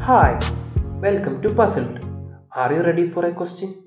Hi, welcome to Puzzled. Are you ready for a question?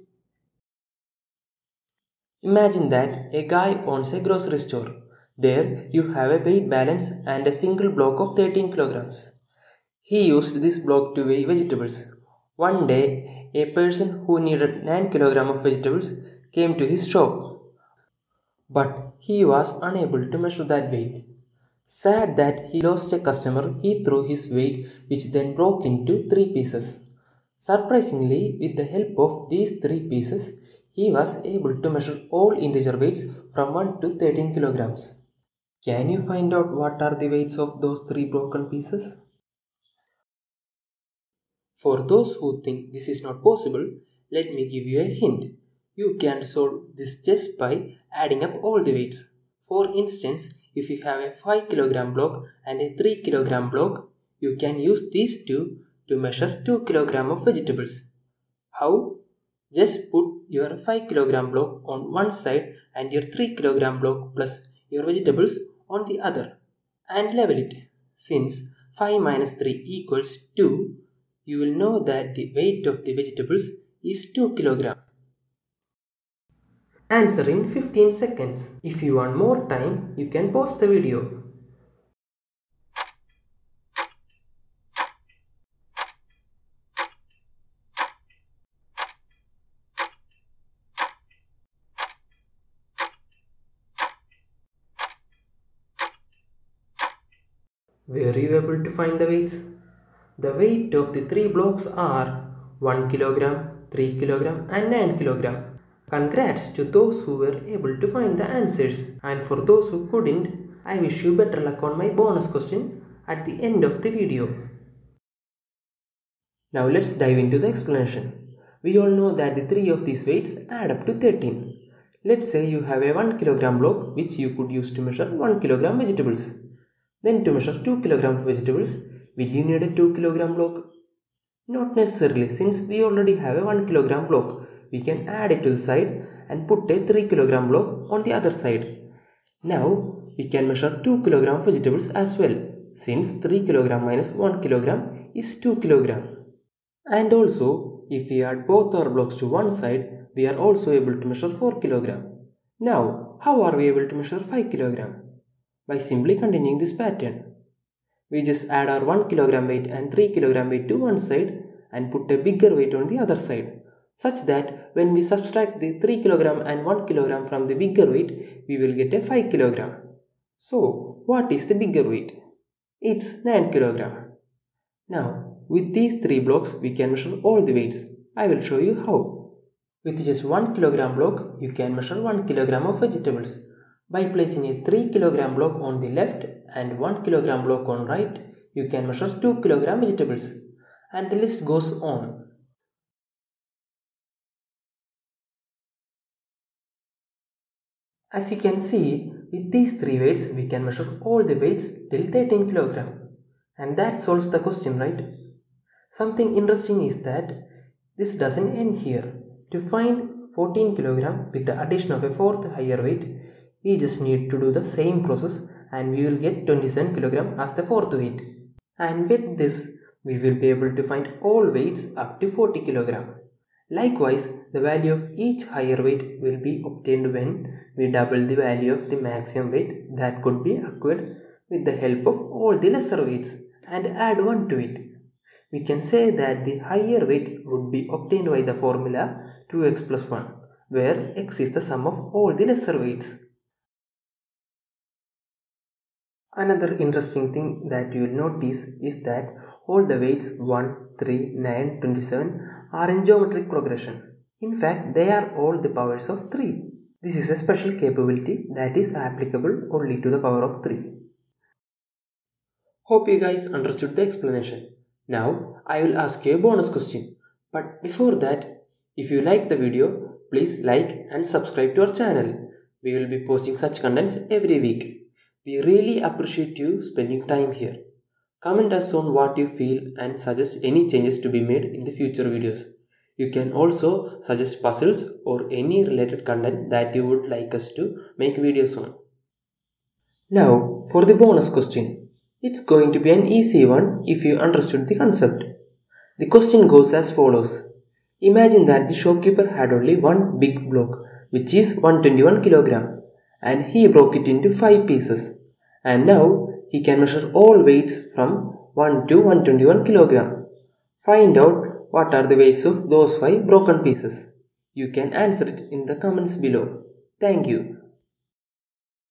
Imagine that a guy owns a grocery store. There you have a weight balance and a single block of 13 kilograms. He used this block to weigh vegetables. One day, a person who needed 9 kilograms of vegetables came to his shop, but he was unable to measure that weight. Sad that he lost a customer, he threw his weight, which then broke into 3 pieces. Surprisingly, with the help of these 3 pieces, he was able to measure all integer weights from 1 to 13 kilograms. Can you find out what are the weights of those 3 broken pieces? For those who think this is not possible, let me give you a hint. You can solve this just by adding up all the weights. For instance, if you have a 5 kilogram block and a 3 kilogram block, you can use these two to measure 2 kilogram of vegetables. How? Just put your 5 kilogram block on one side and your 3 kilogram block plus your vegetables on the other and level it. Since 5 minus 3 equals 2, you will know that the weight of the vegetables is 2 kilograms. Answer in 15 seconds. If you want more time, you can pause the video. Were you able to find the weights? The weight of the 3 blocks are 1 kilogram, 3 kilogram and 9 kilogram. Congrats to those who were able to find the answers, and for those who couldn't, I wish you better luck on my bonus question at the end of the video. Now let's dive into the explanation. We all know that the 3 of these weights add up to 13. Let's say you have a 1 kilogram block which you could use to measure 1 kilogram vegetables. Then to measure 2 kilogram vegetables, will you need a 2 kilogram block? Not necessarily, since we already have a 1 kilogram block. We can add it to the side and put a 3 kilogram block on the other side. Now we can measure 2 kilogram vegetables as well, since 3 kilogram minus 1 kilogram is 2 kilogram. And also, if we add both our blocks to one side, we are also able to measure 4 kilogram. Now, how are we able to measure 5 kilogram? By simply continuing this pattern. We just add our 1 kilogram weight and 3 kilogram weight to one side and put a bigger weight on the other side, such that when we subtract the 3 kilogram and 1 kilogram from the bigger weight, we will get a 5 kilogram. So, what is the bigger weight? It's 9 kilogram. Now, with these 3 blocks, we can measure all the weights. I will show you how. With just 1 kilogram block, you can measure 1 kilogram of vegetables. By placing a 3 kilogram block on the left and 1 kilogram block on right, you can measure 2 kilogram vegetables. And the list goes on. As you can see, with these 3 weights, we can measure all the weights till 13 kilogram. And that solves the question, right? Something interesting is that this doesn't end here. To find 14 kilogram with the addition of a fourth higher weight, we just need to do the same process and we will get 27 kg as the fourth weight. And with this, we will be able to find all weights up to 40 kg. Likewise, the value of each higher weight will be obtained when we double the value of the maximum weight that could be acquired with the help of all the lesser weights and add 1 to it. We can say that the higher weight would be obtained by the formula 2x plus 1, where x is the sum of all the lesser weights. Another interesting thing that you will notice is that all the weights 1, 3, 9, 27 are in geometric progression. In fact, they are all the powers of 3. This is a special capability that is applicable only to the power of 3. Hope you guys understood the explanation. Now, I will ask you a bonus question. But before that, if you like the video, please like and subscribe to our channel. We will be posting such contents every week. We really appreciate you spending time here. Comment us on what you feel and suggest any changes to be made in the future videos. You can also suggest puzzles or any related content that you would like us to make videos on. Now, for the bonus question. It's going to be an easy one if you understood the concept. The question goes as follows. Imagine that the shopkeeper had only one big block, which is 121 kg, and he broke it into 5 pieces. And now he can measure all weights from 1 to 121 kg. Find out what are the weights of those 5 broken pieces. You can answer it in the comments below. Thank you.